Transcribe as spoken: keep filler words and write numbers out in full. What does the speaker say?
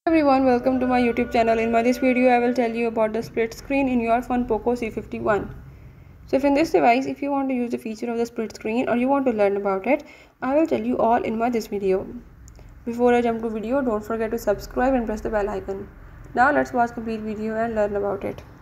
Everyone, welcome to my YouTube channel. In my this video I will tell you about the split screen in your phone POCO C fifty-one. So if in this device, if you want to use the feature of the split screen or you want to learn about it, I will tell you all in my this video. Before I jump to video, don't forget to subscribe and press the bell icon. Now let's watch complete video and learn about it.